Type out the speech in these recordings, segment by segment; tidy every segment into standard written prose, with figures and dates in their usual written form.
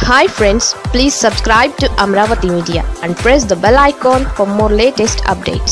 Hi friends, please subscribe to Amravati Media and press the bell icon for more latest updates.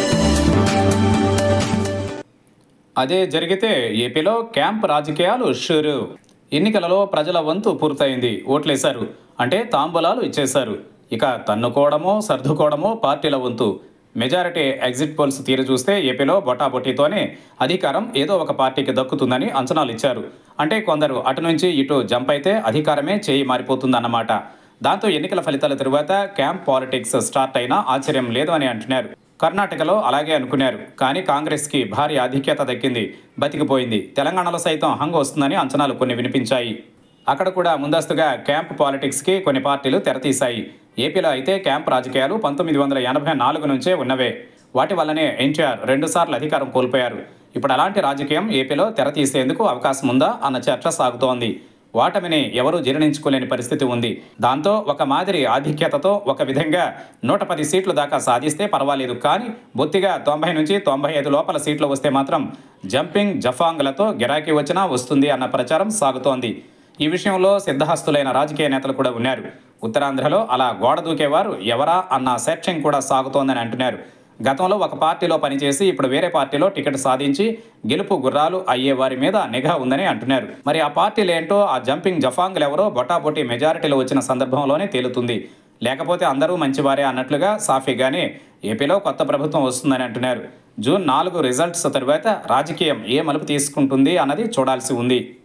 అదే జరిగితే ఏపీలో camp రాజకీయాలు షురు. ఎన్నికలలో ప్రజల వంతు పూర్తయింది. ఓట్లేశారు అంటే తాంబూలాలు ఇచ్చేశారు. ఇక తన్నుకోవడమో సర్దుకోవడమో పార్టీల వంతు. మెజారిటీ ఎగ్జిట్ పోల్స్ తీరు చూస్తే ఏపీలో బొటాబొటీతోనే అధికారం ఏదో ఒక పార్టీకి దక్కుతుందని అంచనాలు ఇచ్చారు. అంటే కొందరు అటు నుంచి ఇటు జంప్ అయితే అధికారమే చేయి మారిపోతుందన్నమాట. దాంతో ఎన్నికల ఫలితాల తరువాత క్యాంప్ పాలిటిక్స్ స్టార్ట్ అయినా ఆశ్చర్యం లేదు అని అంటున్నారు. కర్ణాటకలో అలాగే అనుకున్నారు. కానీ కాంగ్రెస్కి భారీ ఆధిక్యత దక్కింది, బతికిపోయింది. తెలంగాణలో సైతం హంగ్ వస్తుందని అంచనాలు కొన్ని వినిపించాయి. అక్కడ కూడా ముందస్తుగా క్యాంప్ పాలిటిక్స్కి కొన్ని పార్టీలు తెరతీశాయి. ఏపీలో అయితే క్యాంప్ రాజకీయాలు 1984 నుంచే ఉన్నవే. వాటి వల్లనే ఎన్టీఆర్ 2 సార్లు అధికారం కోల్పోయారు. ఇప్పుడు అలాంటి రాజకీయం ఏపీలో తెరతీసేందుకు అవకాశం ఉందా అన్న చర్చ సాగుతోంది. వాటమిని ఎవరూ జీర్ణించుకోలేని పరిస్థితి ఉంది. దాంతో ఒక మాదిరి ఆధిక్యతతో ఒక విధంగా 110 సీట్లు దాకా సాధిస్తే పర్వాలేదు. కానీ బొత్తిగా 90 నుంచి 95 లోపల సీట్లు వస్తే మాత్రం జంపింగ్ జఫాంగ్లతో గిరాకీ వచ్చినా వస్తుంది అన్న ప్రచారం సాగుతోంది. ఈ విషయంలో సిద్ధహస్తులైన రాజకీయ నేతలు కూడా ఉన్నారు. ఉత్తరాంధ్రలో అలా గోడ దూకేవారు ఎవరా అన్న సెర్చింగ్ కూడా సాగుతోందని అంటున్నారు. గతంలో ఒక పార్టీలో పనిచేసి ఇప్పుడు వేరే పార్టీలో టికెట్ సాధించి గెలుపు గుర్రాలు అయ్యే వారి మీద నిఘా ఉందని అంటున్నారు. మరి ఆ పార్టీలు ఏంటో, ఆ జంపింగ్ జఫాంగ్లు ఎవరో బొటాబొటీ మెజారిటీలో వచ్చిన సందర్భంలోనే తేలుతుంది. లేకపోతే అందరూ మంచివారే అన్నట్లుగా సాఫీగానే ఏపీలో కొత్త ప్రభుత్వం వస్తుందని అంటున్నారు. జూన్ 4 రిజల్ట్స్ తరువాత రాజకీయం ఏ మలుపు తీసుకుంటుంది అన్నది చూడాల్సి ఉంది.